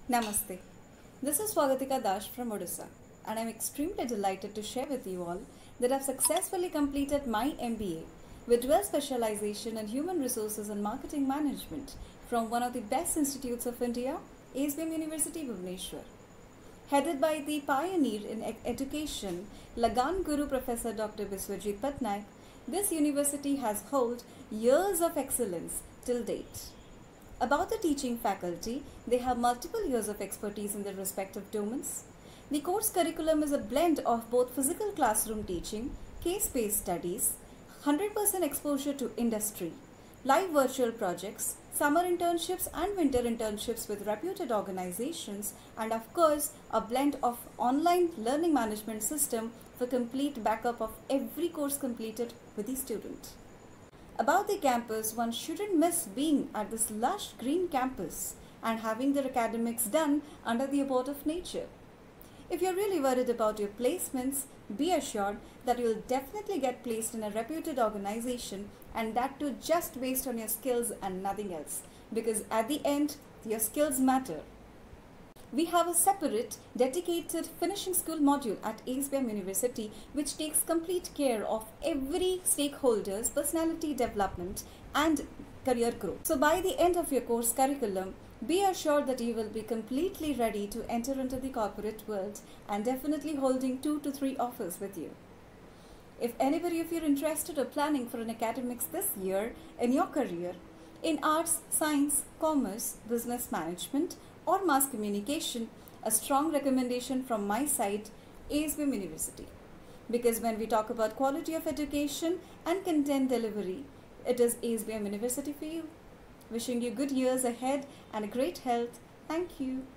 Namaste. This is Swagatika Dash from Odisha, and I'm extremely delighted to share with you all that I've successfully completed my MBA with dual specialization in human resources and marketing management from one of the best institutes of India, ASBM University, Bhubaneswar. Headed by the pioneer in education, Lagan Guru Professor Dr. Biswajit Patnaik, this university has held years of excellence till date. About the teaching faculty, they have multiple years of expertise in their respective domains. The course curriculum is a blend of both physical classroom teaching, case-based studies, 100% exposure to industry, live virtual projects, summer internships and winter internships with reputed organizations, and of course, a blend of online learning management system for complete backup of every course completed with the student. About the campus, one shouldn't miss being at this lush green campus and having their academics done under the abode of nature. If you're really worried about your placements, be assured that you'll definitely get placed in a reputed organization, and that too just based on your skills and nothing else, because at the end, your skills matter. We have a separate, dedicated finishing school module at ASBM University which takes complete care of every stakeholder's personality development and career growth. So by the end of your course curriculum, be assured that you will be completely ready to enter into the corporate world and definitely holding 2 to 3 offers with you. If anybody of you are interested or planning for an academics this year in your career, in arts, science, commerce, business management, or mass communication, a strong recommendation from my side, ASBM University. Because when we talk about quality of education and content delivery, it is ASBM University for you. Wishing you good years ahead and a great health. Thank you.